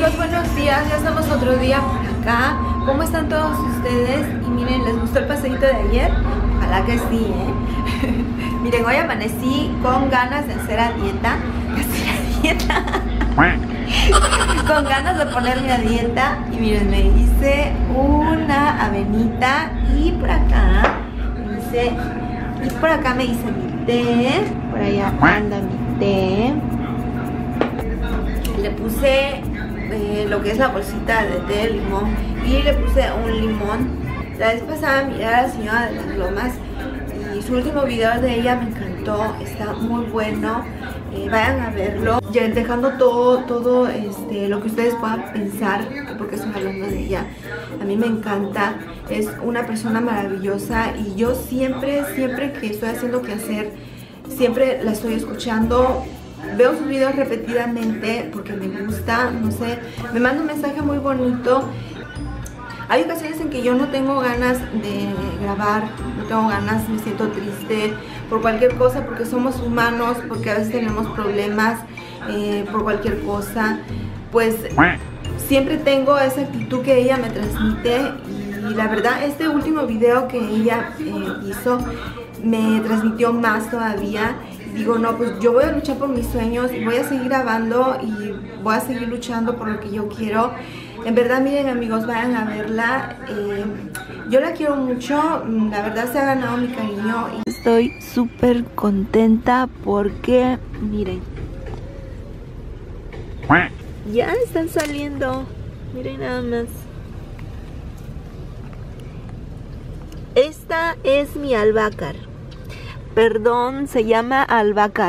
amigos, buenos días, ya estamos otro día por acá. ¿Cómo están todos ustedes? Y miren, ¿les gustó el paseíto de ayer? Ojalá que sí, Miren, hoy amanecí con ganas de hacer a dieta. Con ganas de ponerme a dieta. Y miren, me hice una avenita y por acá me hice mi té. Por allá anda mi té. Le puse lo que es la bolsita de té de limón y le puse un limón. La vez pasada miré a la señora de las Lomas y su último video de ella me encantó, está muy bueno. Vayan a verlo, ya dejando todo lo que ustedes puedan pensar, porque estoy hablando de ella. A mí me encanta, es una persona maravillosa y yo siempre que estoy haciendo que hacer, siempre la estoy escuchando. Veo sus videos repetidamente porque me gusta, no sé, me manda un mensaje muy bonito. Hay ocasiones en que yo no tengo ganas de grabar, no tengo ganas, me siento triste por cualquier cosa, porque somos humanos, porque a veces tenemos problemas por cualquier cosa. Pues siempre tengo esa actitud que ella me transmite y la verdad este último video que ella hizo me transmitió más todavía. Digo, no, pues yo voy a luchar por mis sueños y voy a seguir grabando y voy a seguir luchando por lo que yo quiero. En verdad, miren amigos, vayan a verla. Yo la quiero mucho, la verdad se ha ganado mi cariño. Estoy súper contenta porque, miren, ya están saliendo. Miren nada más. Esta es mi albahaca. Perdón, se llama albahaca.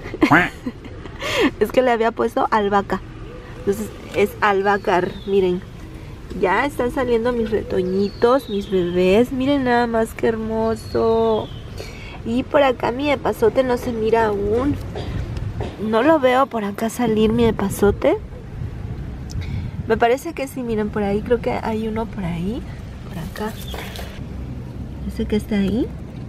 Es que le había puesto albahaca. Entonces es albahaca. Miren, ya están saliendo mis retoñitos, mis bebés. Miren nada más que hermoso. Y por acá mi epazote no se mira aún. No lo veo por acá salir mi epazote. Me parece que sí, miren por ahí. Creo que hay uno por ahí. Por acá. Ese que está ahí.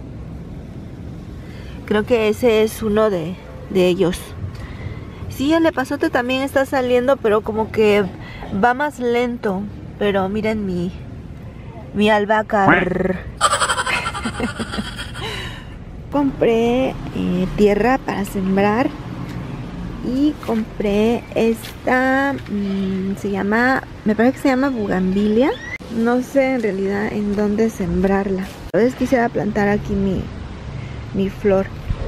Creo que ese es uno de ellos. Sí, el epazote también está saliendo, pero como que va más lento. Pero miren mi albahaca. Compré tierra para sembrar. Y compré esta, me parece que se llama bugambilia. No sé en realidad en dónde sembrarla. Entonces quisiera plantar aquí mi flor.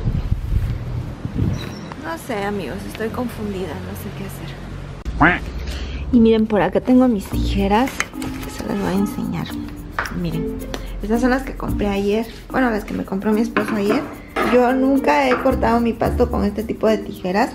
No sé amigos, estoy confundida, no sé qué hacer. Y miren, por acá tengo mis tijeras, se las voy a enseñar. Miren, estas son las que compré ayer. Bueno, las que me compró mi esposo ayer. Yo nunca he cortado mi pasto con este tipo de tijeras.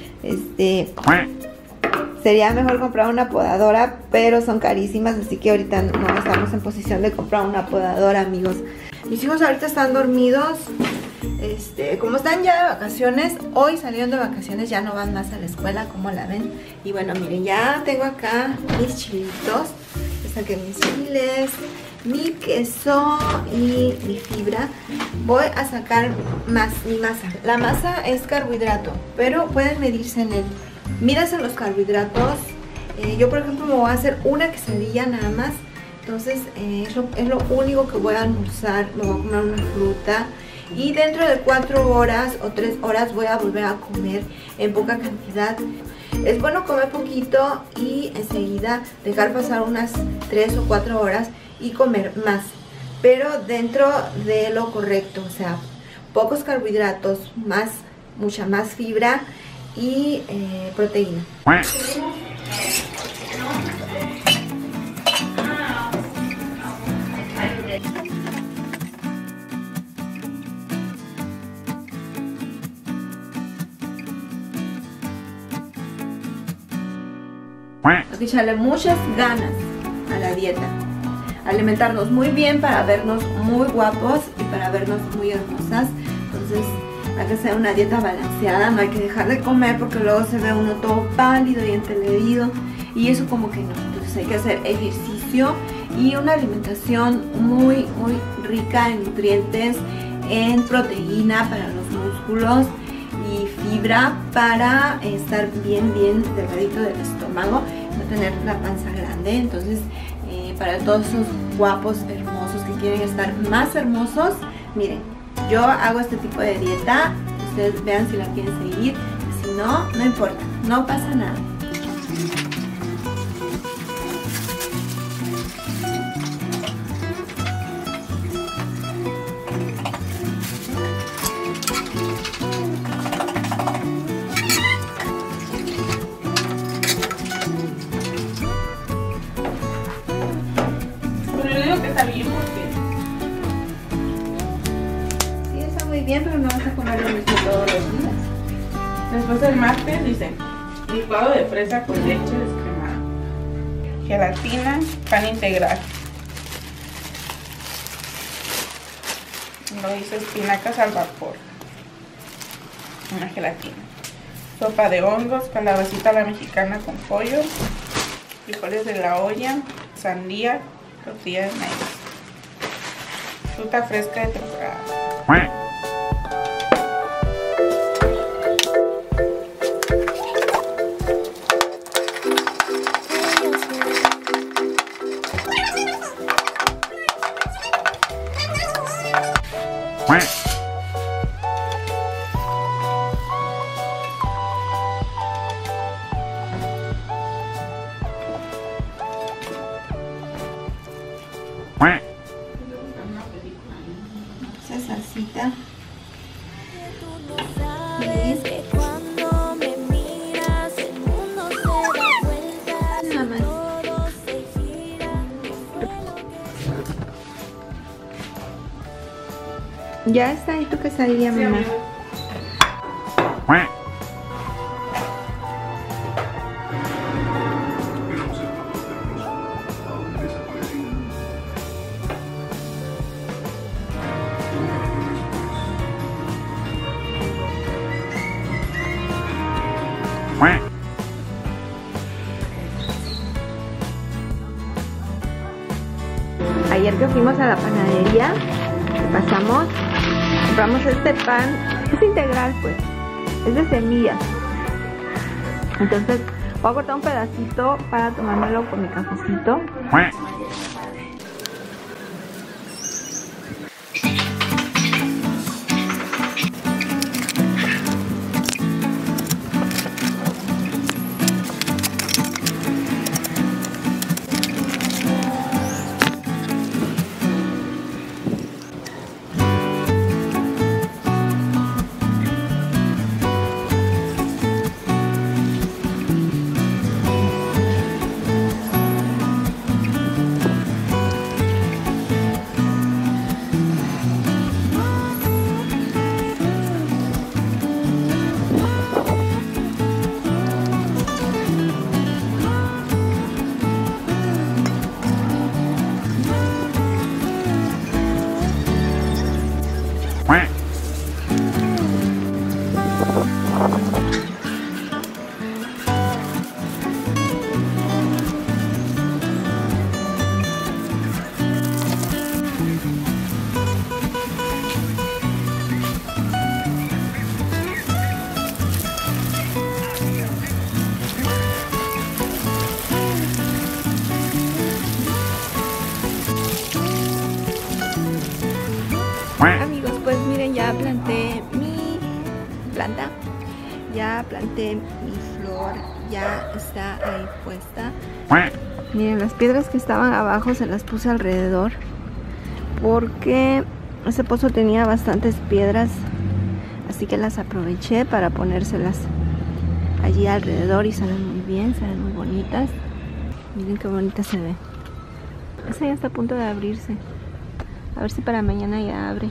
Sería mejor comprar una podadora, pero son carísimas, así que ahorita no estamos en posición de comprar una podadora, amigos. Mis hijos ahorita están dormidos. Como están ya de vacaciones, hoy salieron de vacaciones, ya no van más a la escuela, como la ven. Y bueno, miren, ya tengo acá mis chilitos. Saqué mis chiles, mi queso y mi fibra. Voy a sacar mi masa. La masa es carbohidrato, pero pueden medirse en él. Mídense los carbohidratos. Yo por ejemplo me voy a hacer una quesadilla nada más. Entonces es lo único que voy a almorzar. Me voy a comer una fruta. Y dentro de 4 horas o 3 horas voy a volver a comer en poca cantidad. Es bueno comer poquito y enseguida dejar pasar unas 3 o 4 horas y comer más. Pero dentro de lo correcto, o sea, pocos carbohidratos, mucha más fibra y proteína. Hay que echarle muchas ganas a la dieta, alimentarnos muy bien para vernos muy guapos y para vernos muy hermosas. Entonces hay que hacer una dieta balanceada, no hay que dejar de comer porque luego se ve uno todo pálido y entelerido y eso como que no. Entonces hay que hacer ejercicio y una alimentación muy rica en nutrientes, en proteína para los músculos y fibra para estar bien delgadito del estómago no tener la panza grande. Entonces para todos esos guapos hermosos que quieren estar más hermosos, miren, yo hago este tipo de dieta. Ustedes vean si la quieren seguir, si no, no importa, no pasa nada. Bien, pero no vas a comer lo mismo todos los días. Después el martes dice licuado de fresa con leche descremada, gelatina, pan integral. Lo hice espinacas al vapor, una gelatina, sopa de hongos, calabacita a la mexicana con pollo, frijoles de la olla, sandía, tortilla de maíz, fruta fresca de temporada. Esa salsita. Nada más. Ya está ahí tu quesadilla, mamá. Ayer que fuimos a la panadería, pasamos, compramos este pan, es integral pues, es de semillas. Entonces voy a cortar un pedacito para tomármelo con mi cafecito. Amigos, pues miren, ya planté mi planta, ya planté mi flor, ya está ahí puesta. Miren, las piedras que estaban abajo se las puse alrededor porque ese pozo tenía bastantes piedras, así que las aproveché para ponérselas allí alrededor y salen muy bien, salen muy bonitas. Miren qué bonita se ve. Esa ya está a punto de abrirse. A ver si para mañana ya abre.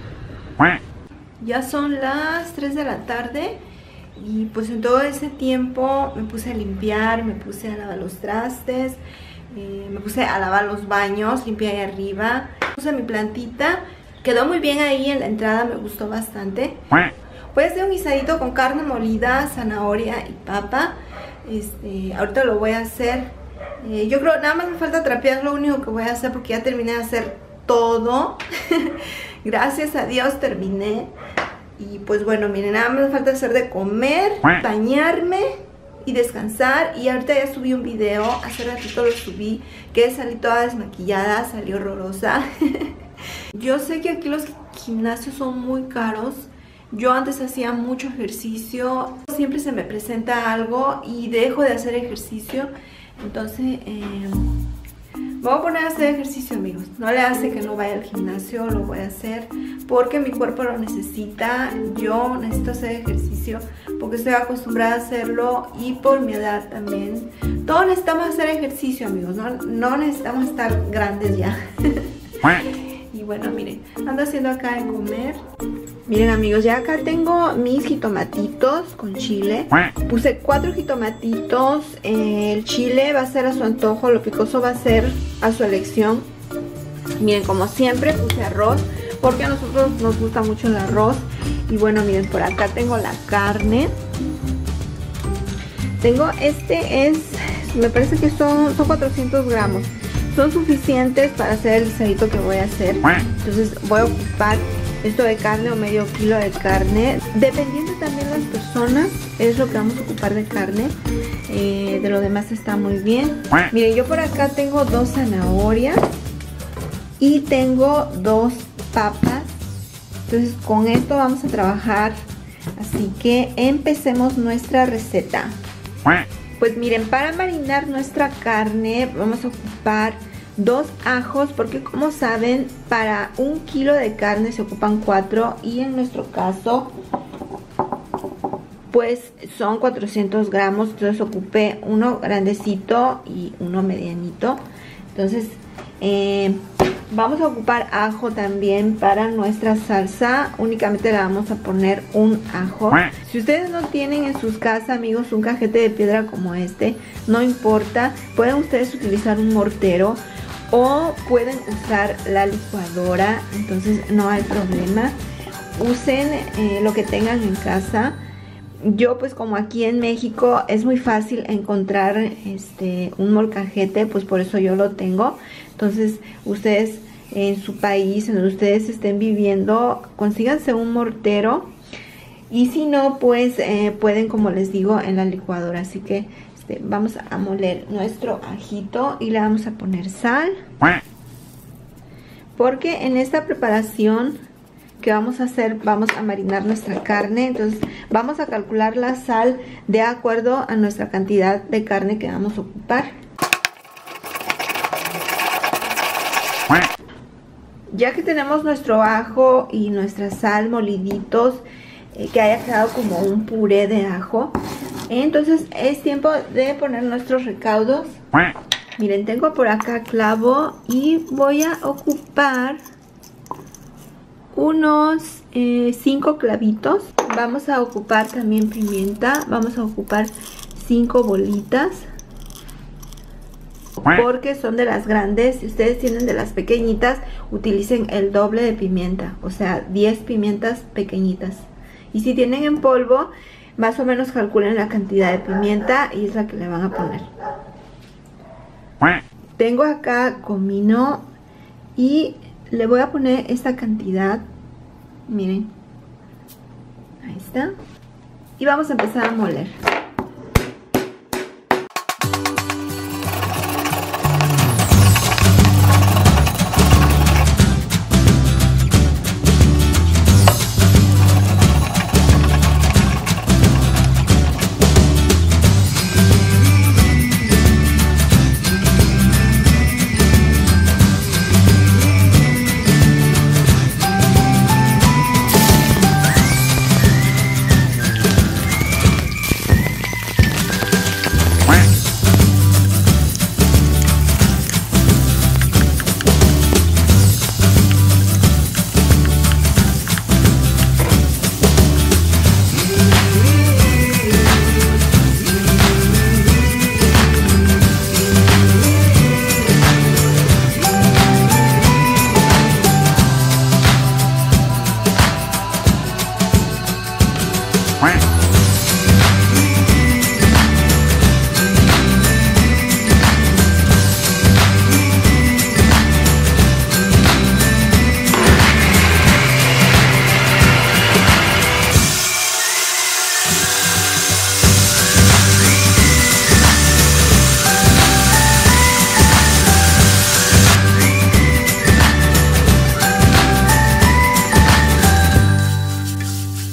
Ya son las 3 de la tarde y pues en todo ese tiempo me puse a limpiar, me puse a lavar los trastes, me puse a lavar los baños, limpié ahí arriba. Puse mi plantita, quedó muy bien ahí en la entrada, me gustó bastante. Voy a hacer un guisadito con carne molida, zanahoria y papa. Ahorita lo voy a hacer. Yo creo nada más me falta trapear, lo único que voy a hacer porque ya terminé de hacer todo. Gracias a Dios terminé. Y pues bueno, miren, nada más me falta hacer de comer, bañarme y descansar. Y ahorita ya subí un video, hace ratito lo subí, que salí toda desmaquillada, salí horrorosa. Yo sé que aquí los gimnasios son muy caros. Yo antes hacía mucho ejercicio, siempre se me presenta algo y dejo de hacer ejercicio. Entonces me voy a poner a hacer ejercicio, amigos. No le hace que no vaya al gimnasio, lo voy a hacer porque mi cuerpo lo necesita. Yo necesito hacer ejercicio porque estoy acostumbrada a hacerlo y por mi edad también. Todos necesitamos hacer ejercicio, amigos, no necesitamos estar grandes ya. Y bueno, miren, ando haciendo acá de comer. Miren, amigos, ya acá tengo mis jitomatitos con chile. Puse 4 jitomatitos. El chile va a ser a su antojo, lo picoso va a ser a su elección. Miren, como siempre puse arroz porque a nosotros nos gusta mucho el arroz. Y bueno, miren, por acá tengo la carne. Tengo me parece que son 400 gramos. Son suficientes para hacer el guisadito que voy a hacer. Entonces voy a ocupar esto de carne o medio kilo de carne. Dependiendo también de las personas, es lo que vamos a ocupar de carne. De lo demás está muy bien. Miren, yo por acá tengo 2 zanahorias y tengo 2 papas. Entonces con esto vamos a trabajar. Así que empecemos nuestra receta. Pues miren, para marinar nuestra carne vamos a ocupar 2 ajos, porque como saben, para 1 kilo de carne se ocupan 4 y en nuestro caso pues son 400 gramos, entonces ocupé uno grandecito y uno medianito. Entonces vamos a ocupar ajo también para nuestra salsa. Únicamente le vamos a poner un ajo. Si ustedes no tienen en sus casas, amigos, un cajete de piedra como este, no importa, pueden ustedes utilizar un mortero o pueden usar la licuadora, entonces no hay problema. Usen lo que tengan en casa. Yo pues como aquí en México es muy fácil encontrar un molcajete, pues por eso yo lo tengo. Entonces ustedes en su país, en donde ustedes estén viviendo, consíganse un mortero. Y si no, pues pueden, como les digo, en la licuadora. Así que vamos a moler nuestro ajito y le vamos a poner sal. Porque en esta preparación que vamos a hacer, vamos a marinar nuestra carne. Entonces vamos a calcular la sal de acuerdo a nuestra cantidad de carne que vamos a ocupar. Ya que tenemos nuestro ajo y nuestra sal moliditos, que haya quedado como un puré de ajo, entonces es tiempo de poner nuestros recaudos. Miren, tengo por acá clavo y voy a ocupar unos 5 clavitos. Vamos a ocupar también pimienta, vamos a ocupar 5 bolitas. Porque son de las grandes. Si ustedes tienen de las pequeñitas, utilicen el doble de pimienta, o sea 10 pimientas pequeñitas. Y si tienen en polvo, más o menos calculen la cantidad de pimienta y es la que le van a poner. Tengo acá comino y le voy a poner esta cantidad. Miren, ahí está. Y vamos a empezar a moler.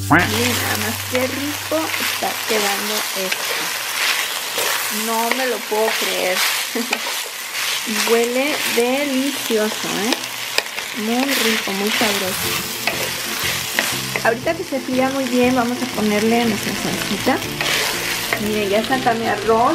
Miren nada más qué rico está quedando esto. No me lo puedo creer. Huele delicioso, muy rico, muy sabroso. Ahorita que se fría muy bien, vamos a ponerle nuestra salsita. Miren, ya está acá mi arroz.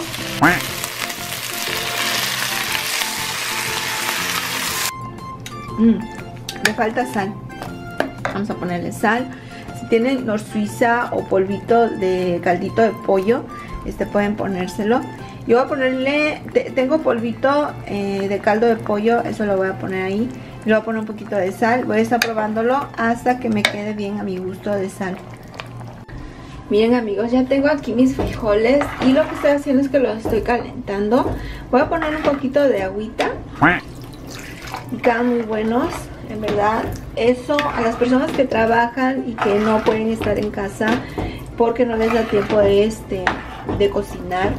Me falta sal. Vamos a ponerle sal. Si tienen nor suiza o polvito de caldito de pollo, pueden ponérselo. Yo voy a ponerle, tengo polvito de caldo de pollo, eso lo voy a poner ahí. Le voy a poner un poquito de sal. Voy a estar probándolo hasta que me quede bien a mi gusto de sal. Miren amigos, ya tengo aquí mis frijoles y lo que estoy haciendo es que los estoy calentando. Voy a poner un poquito de agüita. Y quedan muy buenos, en verdad. Eso a las personas que trabajan y que no pueden estar en casa porque no les da tiempo de cocinar.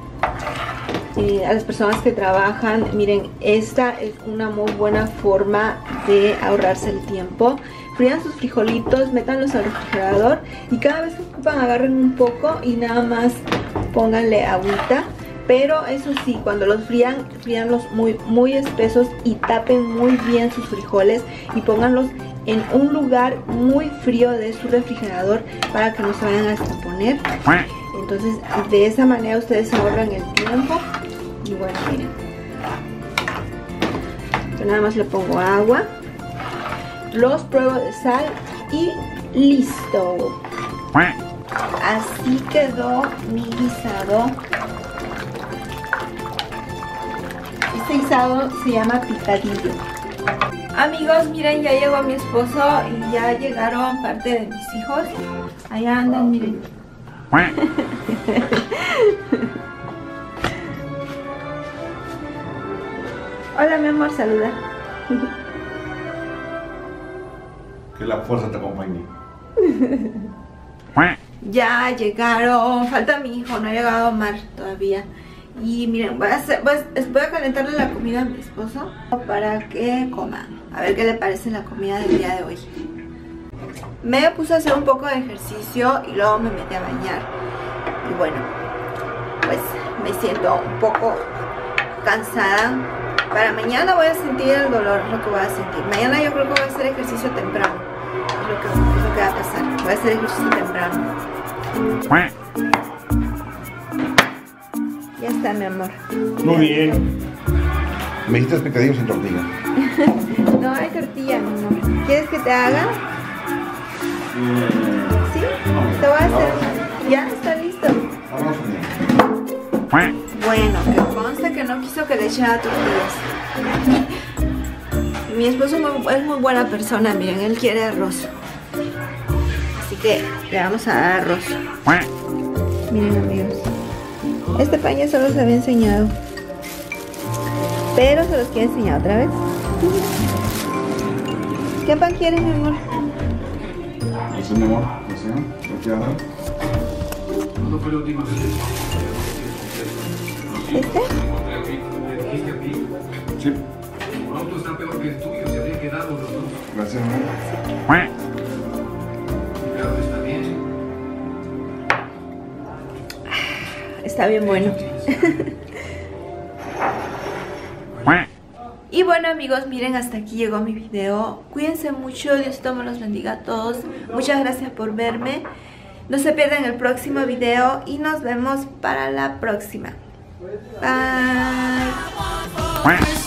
A las personas que trabajan, miren, esta es una muy buena forma de ahorrarse el tiempo. Frían sus frijolitos, métanlos al refrigerador y cada vez que ocupan agarren un poco y nada más pónganle agüita. Pero eso sí, cuando los frían, fríanlos muy espesos y tapen muy bien sus frijoles y pónganlos en un lugar muy frío de su refrigerador para que no se vayan a descomponer. Entonces de esa manera ustedes ahorran el tiempo. Y bueno, miren, yo nada más le pongo agua, los pruebo de sal y listo. Así quedó mi guisado. Este guisado se llama picadillo. Amigos, miren, ya llegó mi esposo y ya llegaron parte de mis hijos. Allá andan, miren. Hola mi amor, saluda. Que la fuerza te acompañe. Ya llegaron, falta mi hijo, no ha llegado Omar todavía. Y miren, voy a calentarle la comida a mi esposo para que coma. A ver qué le parece la comida del día de hoy. Me puse a hacer un poco de ejercicio y luego me metí a bañar. Y bueno, pues me siento un poco cansada. Para mañana voy a sentir el dolor, es lo que voy a sentir. Mañana yo creo que voy a hacer ejercicio temprano. Es lo que va a pasar. Voy a hacer ejercicio temprano. Ya está, mi amor. Muy bien. Me dijiste picadillos sin tortilla. No hay tortilla, mi amor. ¿Quieres que te haga? ¿Sí? Te voy a hacer. ¿Ya? ¿Está listo? Bueno, que conste que no quiso que le echara tortillas. Mi esposo es muy buena persona, miren, él quiere arroz. Así que le vamos a dar arroz. Miren amigos, este pan ya solo se había enseñado, pero se los quiero enseñar otra vez. ¿Qué pan quieres, mi amor? ¿Ese, mi amor? ¿Ese? ¿Lo quieres dar? ¿Cuándo fue la última vez? ¿Este? Sí. Tu auto está peor que el tuyo, se habría quedado los dos. Gracias, amor. Pero está bien. Está bien bueno. Y bueno amigos, miren, hasta aquí llegó mi video. Cuídense mucho, Diosito me los bendiga a todos. Muchas gracias por verme. No se pierdan el próximo video y nos vemos para la próxima. Bye.